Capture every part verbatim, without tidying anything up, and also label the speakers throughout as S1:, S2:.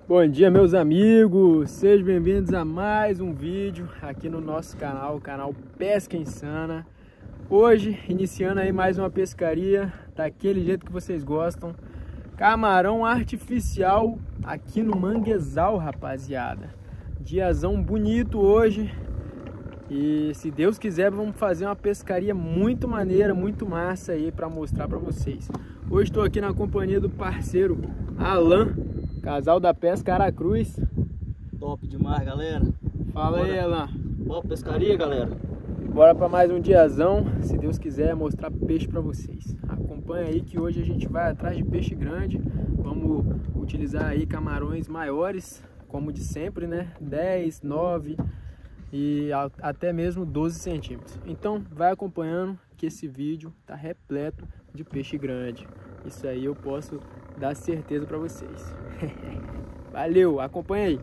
S1: Bom dia, meus amigos, sejam bem-vindos a mais um vídeo aqui no nosso canal, o canal Pesca Insana. Hoje, iniciando aí mais uma pescaria daquele jeito que vocês gostam. Camarão artificial aqui no manguezal, rapaziada. Diazão bonito hoje. E se Deus quiser, vamos fazer uma pescaria muito maneira, muito massa aí para mostrar para vocês. Hoje estou aqui na companhia do parceiro Alan, casal da Pesca Aracruz.
S2: Top demais, galera.
S1: Fala
S2: Bora.
S1: aí, Alan.
S2: Boa pescaria, galera.
S1: Bora para mais um diazão, se Deus quiser, mostrar peixe para vocês. Acompanha aí que hoje a gente vai atrás de peixe grande. Vamos utilizar aí camarões maiores, como de sempre, né? dez, nove e até mesmo doze centímetros. Então vai acompanhando que esse vídeo tá repleto de peixe grande. Isso aí eu posso dar certeza para vocês. Valeu, acompanha aí.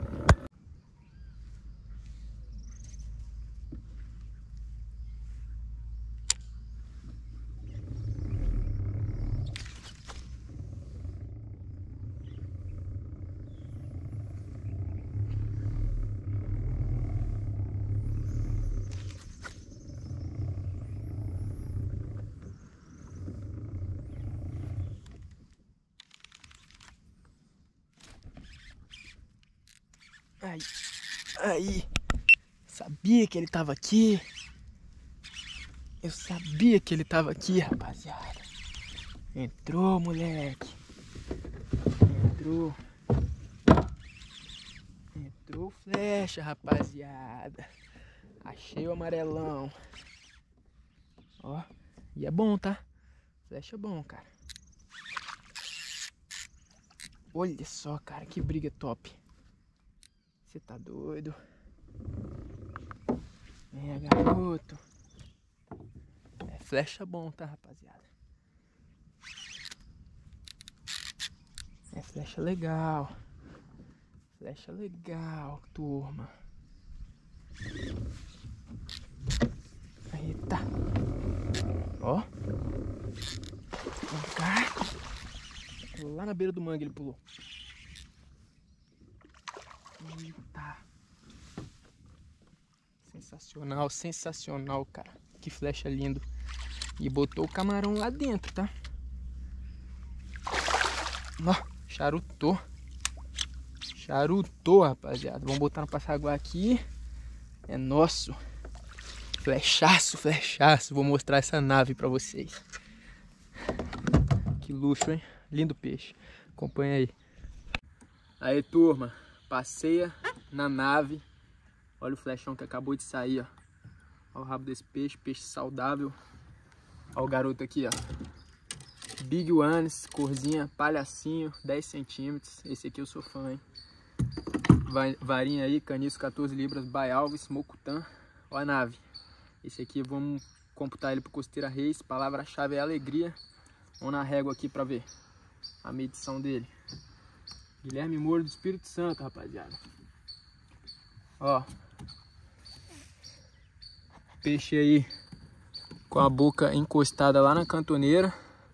S1: Aí, aí, sabia que ele tava aqui. Eu sabia que ele tava aqui, rapaziada. Entrou, moleque. Entrou. Entrou flecha, rapaziada. Achei o amarelão. Ó, e é bom, tá? Flecha é bom, cara. Olha só, cara, que briga top. Você tá doido? É, garoto. É flecha bom, tá, rapaziada? É flecha legal. Flecha legal, turma. Eita. Ó. Vem cá. Lá na beira do mangue ele pulou. Eita. Sensacional, sensacional, cara. Que flecha lindo. E botou o camarão lá dentro, tá? Ó, charutou. Charutou, rapaziada. Vamos botar no passaguá aqui. É nosso. Flechaço, flechaço. Vou mostrar essa nave pra vocês. Que luxo, hein? Lindo peixe. Acompanha aí. Aí, turma. Passeia na nave. Olha o flechão que acabou de sair, ó. Olha o rabo desse peixe, peixe saudável. Olha o garoto aqui, ó. Big Ones, corzinha, palhacinho, dez centímetros. Esse aqui eu sou fã, hein. Varinha aí, caniço quatorze libras, Bay Alves, Mocutã. Olha a nave. Esse aqui vamos computar ele pro Costeira Reis. Palavra-chave é alegria. Vamos na régua aqui pra ver a medição dele. Guilherme Moura do Espírito Santo, rapaziada. Ó. Peixe aí com a boca encostada lá na cantoneira.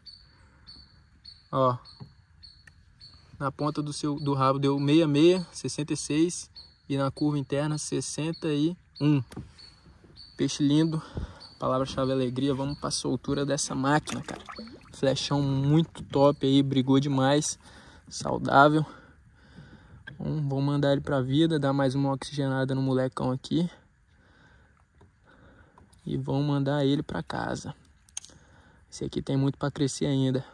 S1: Ó. Na ponta do, seu, do rabo deu sessenta e seis, sessenta e seis. E na curva interna sessenta e um. Peixe lindo. Palavra-chave alegria. Vamos para a soltura dessa máquina, cara. Flechão muito top aí. Brigou demais. Saudável. Bom, vamos mandar ele pra vida, dar mais uma oxigenada no molecão aqui. E vamos mandar ele pra casa. Esse aqui tem muito pra crescer ainda.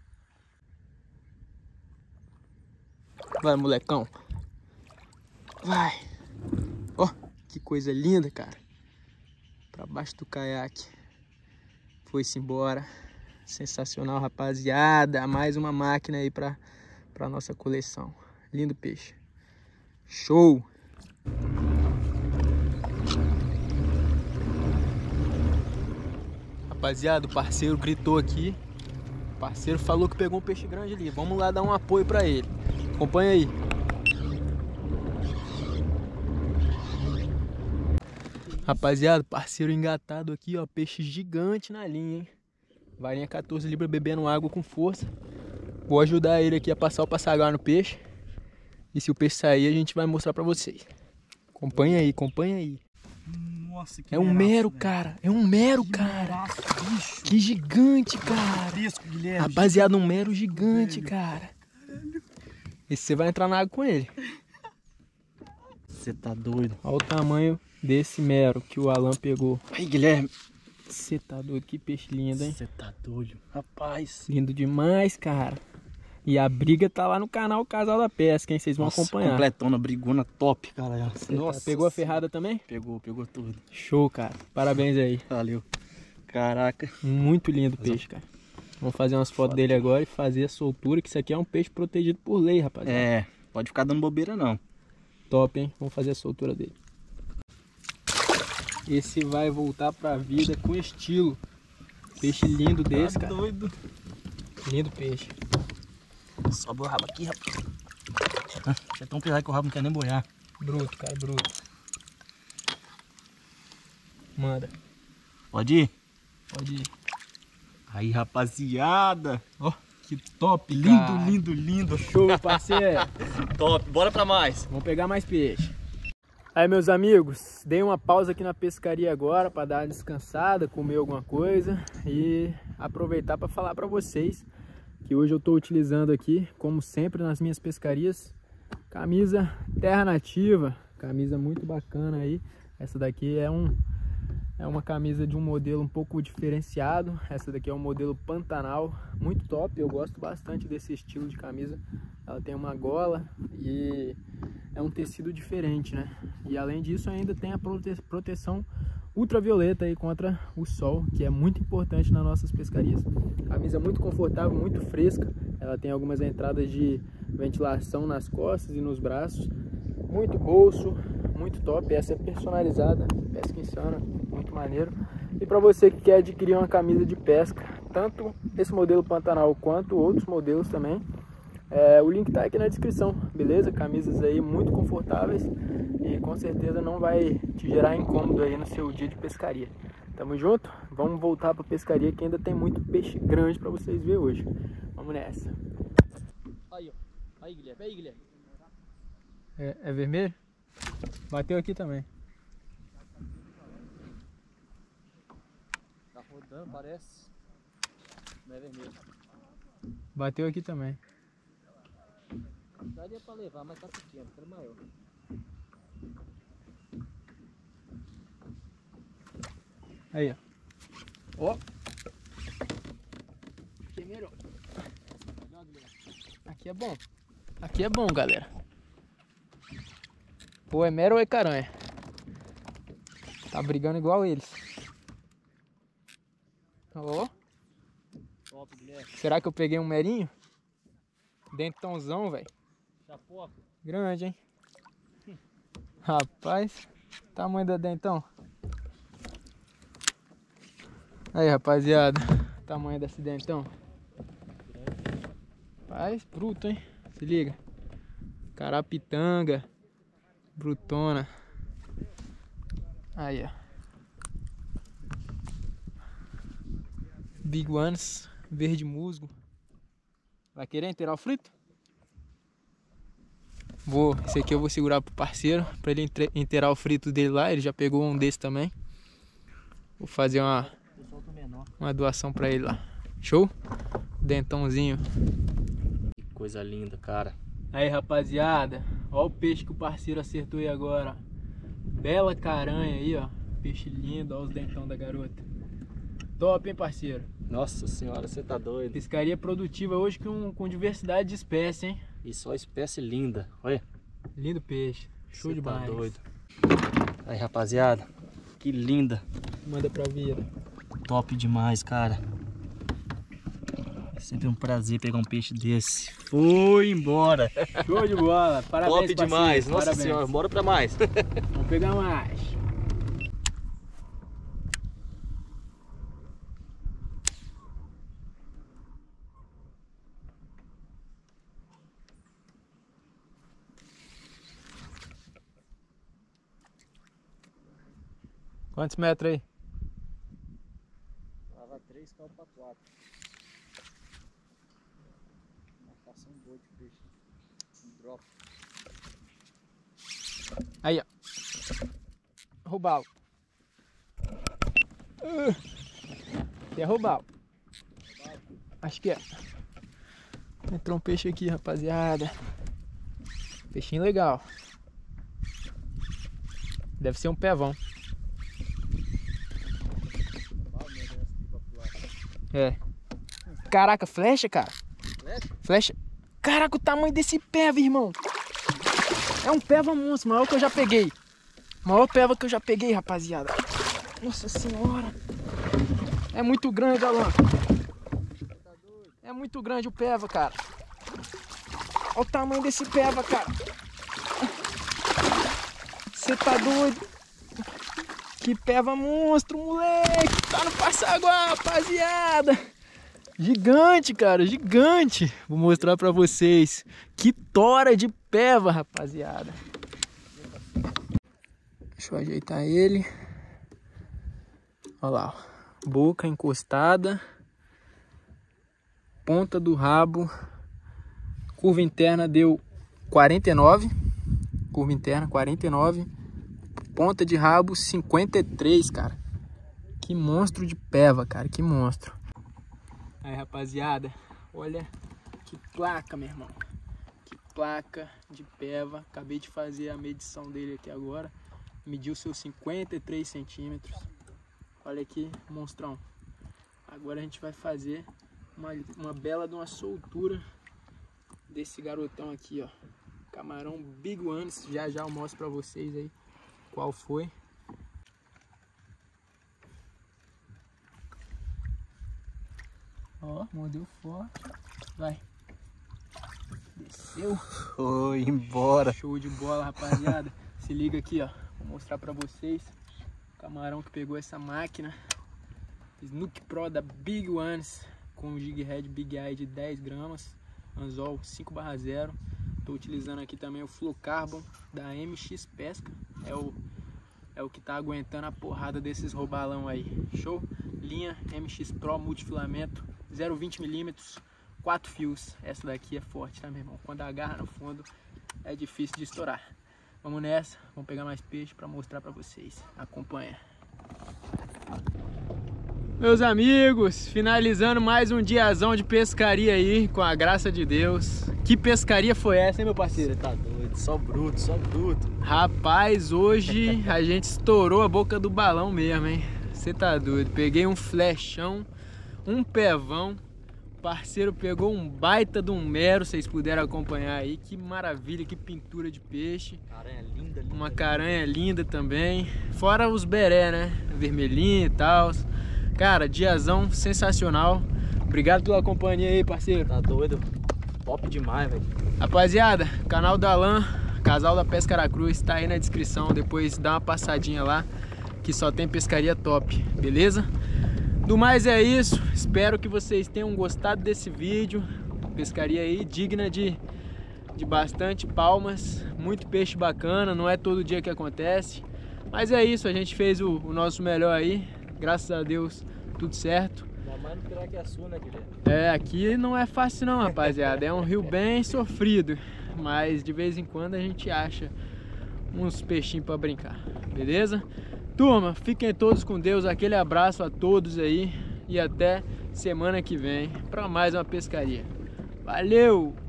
S1: Vai, molecão. Vai. Ó, que coisa linda, cara. Pra baixo do caiaque. Foi-se embora. Sensacional, rapaziada. Mais uma máquina aí pra, pra nossa coleção. Lindo peixe. Show! Rapaziada, o parceiro gritou aqui. O parceiro falou que pegou um peixe grande ali. Vamos lá dar um apoio pra ele. Acompanha aí. Rapaziada, parceiro engatado aqui, ó. Peixe gigante na linha, hein? Varinha quatorze libras bebendo água com força. Vou ajudar ele aqui a passar o passaguá no peixe. E se o peixe sair, a gente vai mostrar pra vocês. Acompanha aí, acompanha aí.
S2: Nossa, que
S1: É um
S2: meraço,
S1: mero,
S2: velho.
S1: cara. É um mero,
S2: Que
S1: cara.
S2: meraço, bicho.
S1: Que gigante, cara.
S2: Gigantesco, Guilherme.
S1: Rapaziada, um mero gigante,
S2: velho.
S1: cara. Esse você vai entrar na água com ele.
S2: Você tá doido.
S1: Olha o tamanho desse mero que o Alan pegou.
S2: Aí, Guilherme.
S1: Você tá doido? Que peixe lindo, hein?
S2: Você tá doido. Rapaz.
S1: Lindo demais, cara. E a briga tá lá no canal Casal da Pesca, hein? Vocês vão
S2: Nossa,
S1: acompanhar.
S2: completona, brigona top, cara.
S1: Cê tá- Pegou a ferrada também?
S2: Pegou, pegou tudo.
S1: Show, cara. Parabéns aí.
S2: Valeu. Caraca.
S1: Muito lindo o peixe, cara. Vamos fazer umas fotos dele agora e fazer a soltura, que isso aqui é um peixe protegido por lei, rapaziada.
S2: É, pode ficar dando bobeira não.
S1: Top, hein? Vamos fazer a soltura dele. Esse vai voltar pra vida com estilo. Peixe lindo desse, cara.
S2: Doido.
S1: Lindo peixe.
S2: Sobe o rabo aqui, rapaz. Ah, é tão pesado que o rabo não quer nem boiar.
S1: Bruto, cara, bruto. Manda.
S2: Pode ir?
S1: Pode ir.
S2: Aí, rapaziada.
S1: Ó, que top,
S2: Lindo,
S1: cara.
S2: lindo, lindo.
S1: Show, parceiro.
S2: Top, bora pra mais.
S1: Vamos pegar mais peixe. Aí, meus amigos, dei uma pausa aqui na pescaria agora para dar uma descansada, comer alguma coisa e aproveitar para falar para vocês que hoje eu estou utilizando aqui, como sempre nas minhas pescarias, camisa Terra Nativa, camisa muito bacana aí. Essa daqui é um é uma camisa de um modelo um pouco diferenciado. Essa daqui é um modelo Pantanal, muito top. Eu gosto bastante desse estilo de camisa. Ela tem uma gola e é um tecido diferente, né? E além disso ainda tem a prote proteção ultravioleta aí contra o sol, que é muito importante nas nossas pescarias. Camisa muito confortável, muito fresca. Ela tem algumas entradas de ventilação nas costas e nos braços. Muito bolso, muito top. Essa é personalizada, pesca insana, muito maneiro. E para você que quer adquirir uma camisa de pesca, tanto esse modelo Pantanal quanto outros modelos também, é, o link tá aqui na descrição, beleza? Camisas aí muito confortáveis e com certeza não vai te gerar incômodo aí no seu dia de pescaria. Tamo junto? Vamos voltar pra pescaria que ainda tem muito peixe grande para vocês verem hoje. Vamos nessa.
S2: Aí, ó. Aí, Guilherme. Aí, Guilherme.
S1: É, é vermelho? Bateu aqui também.
S2: Tá rodando, parece. Não é vermelho.
S1: Bateu aqui também.
S2: Daria pra levar, mas tá pequeno, tá maior.
S1: Aí, ó. Ó. Primeiro. Aqui é bom. Aqui é bom, galera. Pô, é mero ou é caranha? Tá brigando igual eles. Ó.
S2: Top, Guilherme.
S1: Será que eu peguei um merinho? Dentãozão, velho.
S2: Chapoca.
S1: Grande, hein? Rapaz, tamanho do dentão. Aí, rapaziada, tamanho desse dentão. Rapaz, bruto, hein? Se liga. Carapitanga. Brutona. Aí, ó. Big Ones, verde musgo. Vai querer inteirar o frito? Vou, esse aqui eu vou segurar pro parceiro para ele inteirar o frito dele lá. Ele já pegou um desse também. Vou fazer uma uma doação para ele lá. Show? Dentãozinho.
S2: Que coisa linda, cara.
S1: Aí, rapaziada, ó o peixe que o parceiro acertou aí agora. Bela caranha aí, ó. Peixe lindo, ó os dentão da garota. Top, hein, parceiro?
S2: Nossa senhora, você tá doido.
S1: Pescaria produtiva hoje com, com diversidade de espécie, hein?
S2: E só espécie linda, olha.
S1: Lindo peixe. Show
S2: Cê
S1: demais.
S2: tá doido. Aí, rapaziada, que linda.
S1: Manda pra vida.
S2: Top demais, cara. É sempre um prazer pegar um peixe desse. Foi embora.
S1: Show de bola. Parabéns,
S2: Top
S1: parceiro.
S2: demais. Nossa
S1: Parabéns.
S2: senhora, bora pra mais.
S1: Vamos pegar mais. Quantos metros aí?
S2: Tava três, caiu pra quatro. Marcação boa de peixe. Um drop.
S1: Aí, ó. Roubalo. Uh, é roubalo. Acho que é. Entrou um peixe aqui, rapaziada. Peixinho legal. Deve ser um pevão. É. Caraca, flecha, cara. Flecha? Flecha. Caraca, o tamanho desse peva, irmão. É um peva monstro, maior que eu já peguei. Maior peva que eu já peguei, rapaziada. Nossa senhora. É muito grande, Alan. É muito grande o peva, cara. Olha o tamanho desse peva, cara. Você tá doido? Que peva monstro, moleque. Tá no Passaguá, rapaziada. Gigante, cara, gigante. Vou mostrar pra vocês. Que tora de peva, rapaziada. Deixa eu ajeitar ele. Olha lá, ó. Boca encostada. Ponta do rabo. Curva interna deu quarenta e nove. Curva interna quarenta e nove. Ponta de rabo cinquenta e três, cara. Que monstro de peva, cara, que monstro. Aí, rapaziada, olha que placa, meu irmão. Que placa de peva. Acabei de fazer a medição dele aqui agora. Mediu seus cinquenta e três centímetros. Olha aqui, monstrão. Agora a gente vai fazer uma, uma bela de uma soltura desse garotão aqui, ó. Camarão Big Ones. Já já eu mostro pra vocês aí qual foi. Ó, mordeu forte. Vai. Desceu.
S2: Foi embora.
S1: Show de bola, rapaziada. Se liga aqui, ó. Vou mostrar pra vocês. O camarão que pegou essa máquina. Snook Pro da Big Ones. Com o jig head Big Eye de dez gramas. Anzol cinco barra zero. Tô utilizando aqui também o Fluocarbon da M X Pesca. É o, é o que tá aguentando a porrada desses roubalão aí. Show? Linha M X Pro multifilamento. zero vírgula vinte milímetros, quatro fios. Essa daqui é forte, tá, meu irmão? Quando agarra no fundo é difícil de estourar. Vamos nessa, vamos pegar mais peixe para mostrar para vocês. Acompanha. Meus amigos, finalizando mais um diazão de pescaria aí, com a graça de Deus. Que pescaria foi essa, hein, meu parceiro?
S2: Você tá doido, só bruto, só bruto.
S1: Rapaz, hoje a gente estourou a boca do balão mesmo, hein? Você tá doido. Peguei um flechão, um pevão. O parceiro pegou um baita de um mero, vocês puderam acompanhar aí. Que maravilha, que pintura de peixe.
S2: Caranha linda, linda.
S1: Uma caranha linda também. Fora os beré, né? Vermelhinho e tal. Cara, diazão sensacional. Obrigado pela companhia aí, parceiro.
S2: Tá doido? Top demais, velho.
S1: Rapaziada, canal da Alan, Casal da Pesca Aracruz, tá aí na descrição. Depois dá uma passadinha lá, que só tem pescaria top, beleza? Do mais é isso. Espero que vocês tenham gostado desse vídeo. Pescaria aí digna de, de bastante palmas. Muito peixe bacana, não é todo dia que acontece. Mas é isso, a gente fez o, o nosso melhor aí. Graças a Deus, tudo certo.
S2: Ainda mais no Piraquaçu, né, Guilherme?
S1: É, aqui não é fácil não, rapaziada. É um rio bem sofrido. Mas de vez em quando a gente acha uns peixinhos pra brincar, beleza? Turma, fiquem todos com Deus. Aquele abraço a todos aí. E até semana que vem para mais uma pescaria. Valeu!